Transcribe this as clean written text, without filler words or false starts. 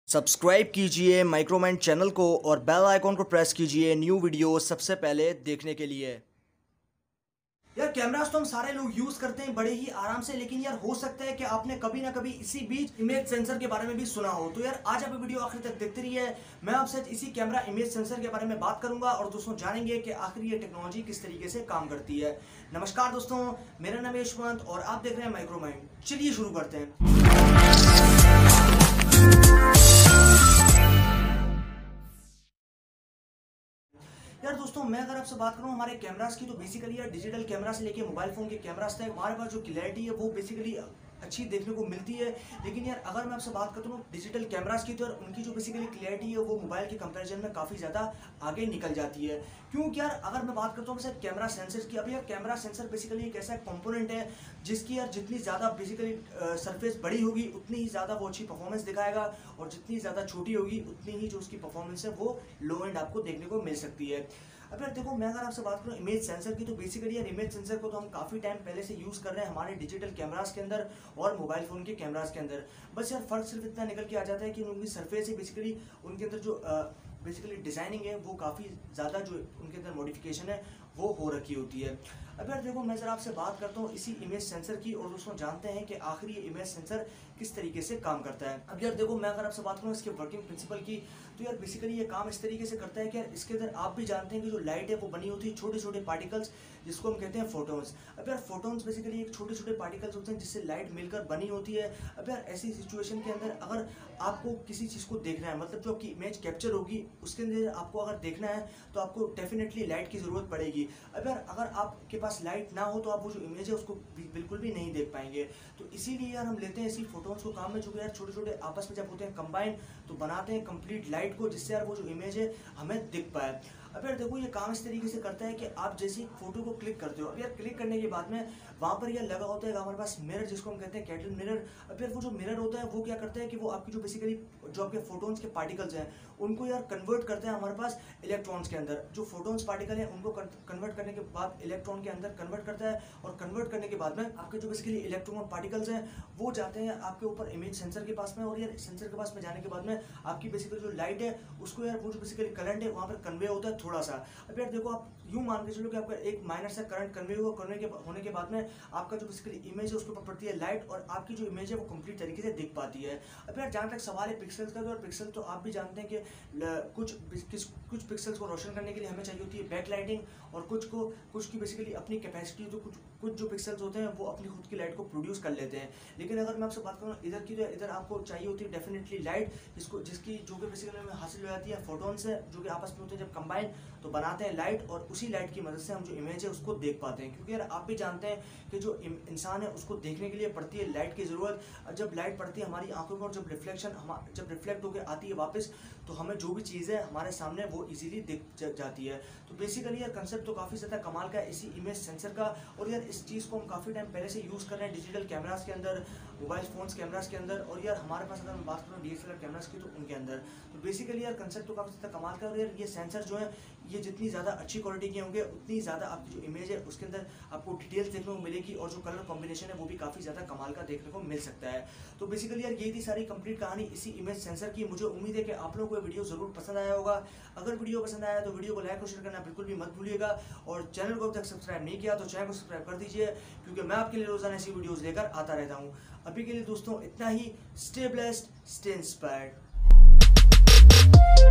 Subscribe कीजिए माइक्रोमाइंड channel को और बेल आइकॉन को प्रेस कीजिए न्यू वीडियो सबसे पहले देखने के लिए। यार कैमरास तो हम सारे लोग यूज करते हैं बड़े ही आराम से, लेकिन यार हो सकता है कि आपने कभी ना कभी इसी बीच इमेज सेंसर के बारे में भी सुना हो। तो यार आज आप वीडियो आखिर तक देखते रहिए। मैं आपसे इसी कैमरा इमेज सेंसर के बारे में बात करूंगा और दोस्तों जानेंगे कि आखिर ये टेक्नोलॉजी किस तरीके से काम करती है। नमस्कार दोस्तों, मेरा नाम है यशवंत और आप देख रहे हैं माइक्रोमाइंड। चलिए शुरू करते हैं। यार दोस्तों मैं अगर आपसे बात करूं हमारे कैमरास की, तो बेसिकली यार डिजिटल कैमरा से लेके मोबाइल फोन के कैमरास तक हमारे पास जो क्लैरिटी है वो बेसिकली अच्छी देखने को मिलती है। लेकिन यार अगर मैं आपसे बात करता हूँ डिजिटल कैमरास की, तो यार उनकी जो बेसिकली क्लैरिटी है वो मोबाइल के कंपैरिजन में काफ़ी ज़्यादा आगे निकल जाती है। क्योंकि यार अगर मैं बात करता हूँ वैसे कैमरा सेंसर की, अभी यार कैमरा सेंसर बेसिकली एक ऐसा कंपोनेंट है जिसकी यार जितनी ज़्यादा बेसिकली सरफेस बड़ी होगी उतनी ही ज़्यादा वो अच्छी परफॉर्मेंस दिखाएगा, और जितनी ज़्यादा छोटी होगी उतनी ही जो उसकी परफॉर्मेंस है वो लो एंड आपको देखने को मिल सकती है। अब यार देखो, मैं अगर आपसे बात करूँ इमेज सेंसर की, तो बेसिकली यार इमेज सेंसर को तो हम काफ़ी टाइम पहले से यूज़ कर रहे हैं हमारे डिजिटल कैमरास के अंदर और मोबाइल फ़ोन के कैमरास के अंदर। बस यार फ़र्क सिर्फ इतना निकल के आ जाता है कि उनकी सरफेस है बेसिकली, उनके अंदर जो बेसिकली डिज़ाइनिंग है वो काफ़ी ज़्यादा जो उनके अंदर मॉडिफिकेशन है वो हो रखी होती है। अब यार देखो, मैं ज़रा आपसे बात करता हूँ इसी इमेज सेंसर की, और दोस्तों जानते हैं कि आखिर ये इमेज सेंसर किस तरीके से काम करता है। अब यार देखो, मैं अगर आपसे बात करूँ इसके वर्किंग प्रिंसिपल की, तो यार बेसिकली ये काम इस तरीके से करता है कि यार इसके अंदर आप भी जानते हैं कि जो लाइट है वो बनी होती है छोटे छोटे पार्टिकल्स, जिसको हम कहते हैं फोटोन्स। अब यार फोटोन्स बेसिकली एक छोटे छोटे पार्टिकल्स होते हैं जिससे लाइट मिलकर बनी होती है। अब यार ऐसी सिचुएशन के अंदर अगर आपको किसी चीज़ को देखना है, मतलब जो आपकी इमेज कैप्चर होगी उसके अंदर आपको अगर देखना है तो आपको डेफिनेटली लाइट की ज़रूरत पड़ेगी। अब यार अगर आपके पास लाइट ना हो तो आप वो जो इमेज है उसको बिल्कुल भी नहीं देख पाएंगे। तो इसीलिए यार हम लेते हैं इसी फोटोन्स को काम में, जो कि यार छोटे छोटे आपस में जब होते हैं कंबाइन तो बनाते हैं कंप्लीट लाइट को, जिससे यार वो जो इमेज है हमें दिख पाए। अब यार देखो, ये काम इस तरीके से करता है कि आप जैसे एक फोटो को क्लिक करते हो, अब यार क्लिक करने के बाद में वहाँ पर यह लगा होता है हमारे पास मिरर, जिसको हम कहते हैं कैटल मिरर। अब यार वो जो मिरर होता है वो क्या करता है कि वो आपकी जो बेसिकली जो आपके फोटोन्स के पार्टिकल्स हैं उनको यार कन्वर्ट करते हैं हमारे पास इलेक्ट्रॉन्स के अंदर। जो फोटोन्स पार्टिकल हैं उनको कन्वर्ट करने के बाद इलेक्ट्रॉन के अंदर कन्वर्ट करता है, और कन्वर्ट करने के बाद में आपके जो बेसिकली इलेक्ट्रॉन पार्टिकल्स हैं वो जाते हैं आपके ऊपर इमेज सेंसर के पास में, और यार सेंसर के पास में जाने के बाद में आपकी बेसिकली जो लाइट है उसको यार वो जो बेसिकली करंट है वहाँ पर कन्वे होता है थोड़ा सा। अब यार देखो, आप यूं मान के चलो कि आपका एक माइनर सा करंट कन्वे होने के बाद में आपका जो बेसिकली इमेज है उसके ऊपर पड़ती है लाइट, और आपकी जो इमेज है वो कंप्लीट तरीके से दिख पाती है। अब यार जहाँ तक सवाल है पिक्सल्स का, तो और पिक्सल तो आप भी जानते हैं कि कुछ पिक्सल्स को रोशन करने के लिए हमें चाहिए होती है बैक लाइटिंग, और कुछ की बेसिकली अपनी कैपेसिटी, तो कुछ जो पिक्सल्स होते हैं वो अपनी खुद की लाइट को प्रोड्यूस कर लेते हैं। लेकिन अगर मैं आपसे बात करूँ इधर की, तो इधर आपको चाहिए होती है डेफिनेटली लाइट, जिसकी जो कि बेसिकली हमें हासिल हो जाती है फोटोन से, जो कि आपस में होते हैं जब कंबाइन तो बनाते हैं लाइट, और उसी लाइट की मदद से हम जो इमेज है उसको देख पाते हैं। क्योंकि यार आप भी जानते हैं कि जो इंसान है उसको देखने के लिए पड़ती है लाइट की ज़रूरत। जब लाइट पड़ती है हमारी आंखों पर, जब रिफ्लेक्ट होकर आती है वापस, तो हमें जो भी चीज़ है हमारे सामने वो इजीली दिख जाती है। तो बेसिकली यार कंसेप्ट तो काफ़ी ज़्यादा कमाल का है इसी इमेज सेंसर का, और यार इस चीज़ को हम काफ़ी टाइम पहले से यूज़ कर रहे हैं डिजिटल कैमरास के अंदर, मोबाइल फोन्स कैमरास के अंदर, और यार हमारे पास अगर मैं बात करूँ DSLR कैमरास की तो उनके अंदर। तो बेसिकली यार कंसेप्ट तो काफ़ी ज़्यादा कमाल का है, और यार ये सेंसर जो है ये जितनी ज़्यादा अच्छी क्वालिटी के होंगे उतनी ज़्यादा आपकी जो इमेज है उसके अंदर आपको डिटेल्स देखने को मिलेगी, और जो कलर कॉम्बिनेशन है वो भी काफ़ी ज़्यादा कमाल का देखने को मिल सकता है। तो बेसिकली यार ये थी सारी कंप्लीट कहानी इसी इमेज सेंसर की। मुझे उम्मीद है कि आप लोगों को ये वीडियो ज़रूर पसंद आया होगा। अगर वीडियो पसंद आया तो वीडियो को लाइक और शेयर करना बिल्कुल भी मत भूलिएगा, और चैनल को अब तक सब्सक्राइब नहीं किया तो चैनल को सब्सक्राइब कर दीजिए, क्योंकि मैं आपके लिए रोज़ाना ऐसी वीडियोज़ लेकर आता रहता हूँ। अभी के लिए दोस्तों इतना ही। Stay blessed, stay inspired.